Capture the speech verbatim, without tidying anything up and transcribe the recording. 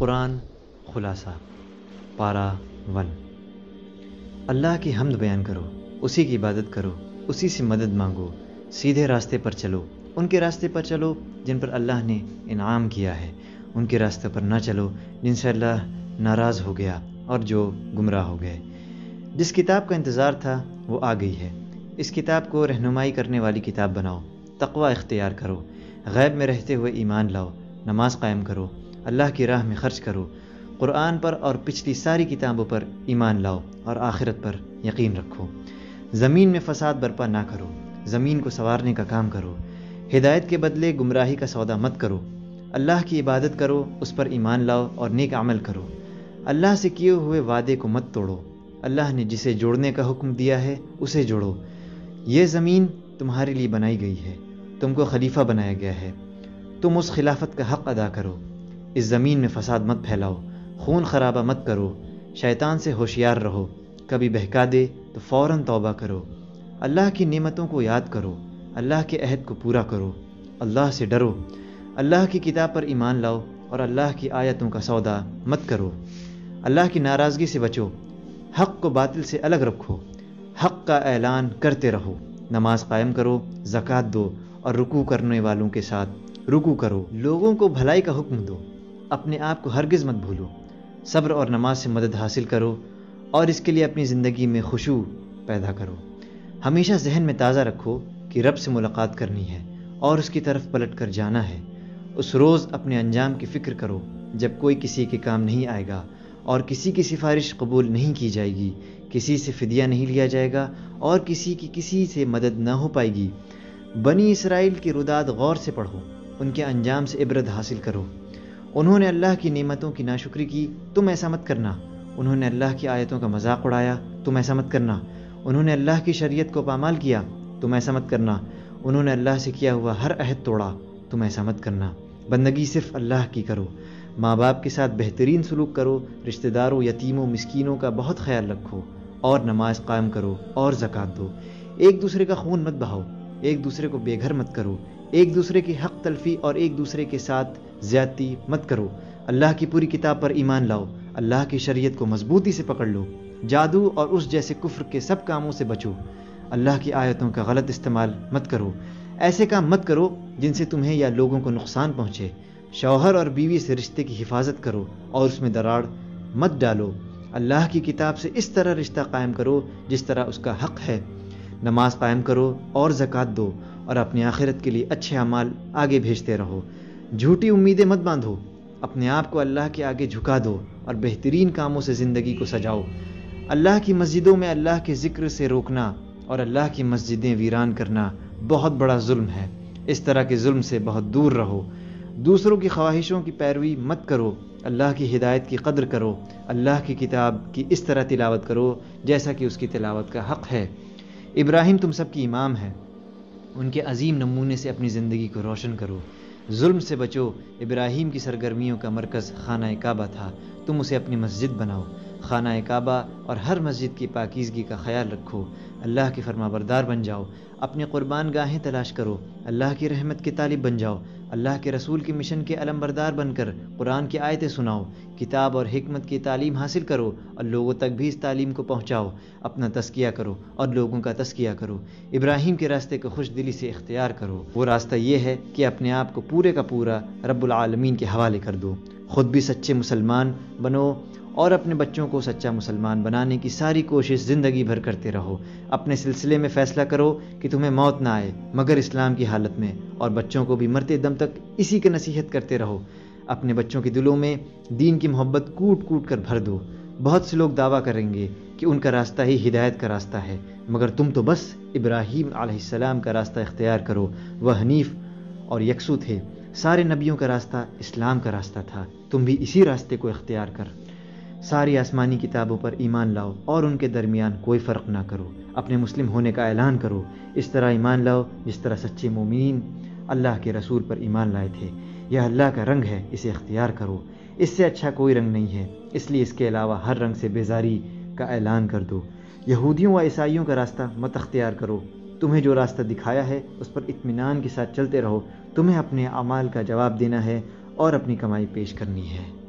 قرآن خلاصہ پارہ ون۔ اللہ کی حمد بیان کرو، اسی کی عبادت کرو، اسی سے مدد مانگو، سیدھے راستے پر چلو، ان کے راستے پر چلو جن پر اللہ نے انعام کیا ہے، ان کے راستے پر نہ چلو جن سے اللہ ناراض ہو گیا اور جو گمراہ ہو گئے۔ جس کتاب کا انتظار تھا وہ آ گئی ہے، اس کتاب کو رہنمائی کرنے والی کتاب بناؤ، تقوی اختیار کرو، غیب میں رہتے ہوئے ایمان لاؤ، نماز قائم کرو، اللہ کی راہ میں خرچ کرو، قرآن پر اور پچھلی ساری کتابوں پر ایمان لاؤ اور آخرت پر یقین رکھو۔ زمین میں فساد برپا نہ کرو، زمین کو سنوارنے کا کام کرو، ہدایت کے بدلے گمراہی کا سودا مت کرو، اللہ کی عبادت کرو، اس پر ایمان لاؤ اور نیک عمل کرو، اللہ سے کیے ہوئے وعدے کو مت توڑو، اللہ نے جسے جوڑنے کا حکم دیا ہے اسے جوڑو۔ یہ زمین تمہارے لیے بنائی گئی ہے، تم کو خلیفہ بنایا گیا ہے، تم اس خلافت کا حق ادا کرو، اس زمین میں فساد مت پھیلاؤ، خون خرابہ مت کرو، شیطان سے ہوشیار رہو، کبھی بہکا دے تو فوراً توبہ کرو، اللہ کی نعمتوں کو یاد کرو، اللہ کے عہد کو پورا کرو، اللہ سے ڈرو، اللہ کی کتاب پر ایمان لاؤ اور اللہ کی آیتوں کا سودا مت کرو، اللہ کی ناراضگی سے بچو، حق کو باطل سے الگ رکھو، حق کا اعلان کرتے رہو، نماز قائم کرو، زکوٰۃ دو اور رکوع کرنے والوں کے ساتھ رکوع کرو، لوگوں کو بھلائی کا حکم دو، اپنے آپ کو ہرگز مت بھولو، صبر اور نماز سے مدد حاصل کرو اور اس کے لیے اپنی زندگی میں خشوع پیدا کرو۔ ہمیشہ ذہن میں تازہ رکھو کہ رب سے ملاقات کرنی ہے اور اس کی طرف پلٹ کر جانا ہے۔ اس روز اپنے انجام کی فکر کرو جب کوئی کسی کے کام نہیں آئے گا اور کسی کی سفارش قبول نہیں کی جائے گی، کسی سے فدیہ نہیں لیا جائے گا اور کسی کی کسی سے مدد نہ ہو پائے گی۔ بنی اسرائیل کی روداد غور سے پڑھو، ان کے انجام سے عبرت حاصل کرو۔ انہوں نے اللہ کی نعمتوں کی ناشکری کی، تم ایسا مت کرنا۔ انہوں نے اللہ کی آیتوں کا مذاق اڑایا، تم ایسا مت کرنا۔ انہوں نے اللہ کی شریعت کو پامال کیا، تم ایسا مت کرنا۔ انہوں نے اللہ سے کیا ہوا ہر عہد توڑا، تم ایسا مت کرنا۔ بندگی صرف اللہ کی کرو، ماں باپ کے ساتھ بہترین سلوک کرو، رشتہ داروں، یتیموں، مسکینوں کا بہت خیال رکھو اور نماز قائم کرو اور زکوٰۃ دو۔ ایک دوسرے کا خون مت بہاؤ، ایک دوسرے کو بے گھر مت کرو، ایک دوسرے کی حق تلفی اور ایک دوسرے کے ساتھ زیادتی مت کرو۔ اللہ کی پوری کتاب پر ایمان لاؤ، اللہ کی شریعت کو مضبوطی سے پکڑ لو، جادو اور اس جیسے کفر کے سب کاموں سے بچو، اللہ کی آیتوں کا غلط استعمال مت کرو، ایسے کام مت کرو جن سے تمہیں یا لوگوں کو نقصان پہنچے، شوہر اور بیوی سے رشتے کی حفاظت کرو اور اس میں دراڑ مت ڈالو، اللہ کی کتاب سے اس طرح رشتہ قائم کرو جس طرح اس کا حق ہے، نماز قائم کرو اور زکوٰۃ دو اور اپنی آخرت کے لیے اچھے اعمال آگے بھیجتے رہو۔ جھوٹی امیدیں مت باندھو، اپنے آپ کو اللہ کے آگے جھکا دو اور بہترین کاموں سے زندگی کو سجاؤ۔ اللہ کی مسجدوں میں اللہ کے ذکر سے روکنا اور اللہ کی مسجدیں ویران کرنا بہت بڑا ظلم ہے، اس طرح کے ظلم سے بہت دور رہو۔ دوسروں کی خواہشوں کی پیروی مت کرو، اللہ کی ہدایت کی قدر کرو، اللہ کی کتاب کی اس طرح تلاوت کرو جیسا کہ اس کی تلاوت کا حق ہے۔ ابراہیم تم سب کی امام ہے، ان کے عظیم نمونے سے اپنی زندگی کو روشن کرو۔ ظلم سے بچو، ابراہیم کی سرگرمیوں کا مرکز خانہ کعبہ تھا، تم اسے اپنی مسجد بناؤ۔ خانہ کعبہ اور ہر مسجد کی پاکیزگی کا خیال رکھو، اللہ کے فرما بردار بن جاؤ، اپنی قربان گاہیں تلاش کرو، اللہ کی رحمت کے طالب بن جاؤ، اللہ کے رسول کے مشن کے علم بردار بن کر قرآن کی آیتیں سناؤ، کتاب اور حکمت کی تعلیم حاصل کرو اور لوگوں تک بھی اس تعلیم کو پہنچاؤ، اپنا تزکیہ کرو اور لوگوں کا تزکیہ کرو، ابراہیم کے راستے کو خوش دلی سے اختیار کرو۔ وہ راستہ یہ ہے کہ اپنے آپ کو پورے کا پورا رب العالمین کے حوالے کر دو، خود بھی سچے مسلمان بنو اور اپنے بچوں کو سچا مسلمان بنانے کی ساری کوشش زندگی بھر کرتے رہو۔ اپنے سلسلے میں فیصلہ کرو کہ تمہیں موت نہ آئے مگر اسلام کی حالت میں، اور بچوں کو بھی مرتے دم تک اسی کی نصیحت کرتے رہو۔ اپنے بچوں کے دلوں میں دین کی محبت کوٹ کوٹ کر بھر دو۔ بہت سے لوگ دعویٰ کریں گے کہ ان کا راستہ ہی ہدایت کا راستہ ہے، مگر تم تو بس ابراہیم علیہ السلام کا راستہ اختیار کرو، وہ حنیف اور یکسو تھے، سارے نبیوں کا راستہ اسلام کا راستہ تھا، تم بھی اسی راستے کو اختیار کر ساری آسمانی کتابوں پر ایمان لاؤ اور ان کے درمیان کوئی فرق نہ کرو، اپنے مسلم ہونے کا اعلان کرو، اس طرح ایمان لاؤ جس طرح سچے مومنین اللہ کے رسول پر ایمان لائے تھے، یہ اللہ کا رنگ ہے، اسے اختیار کرو، اس سے اچھا کوئی رنگ نہیں ہے، اس لیے اس کے علاوہ ہر رنگ سے بیزاری کا اعلان کر دو۔ یہودیوں و عیسائیوں کا راستہ مت اختیار کرو، تمہیں جو راستہ دکھایا ہے اس پر اطمینان کے ساتھ چلتے رہو، تمہیں اپنے اعمال کا جواب دینا ہے اور اپنی کمائی پیش کرنی ہے۔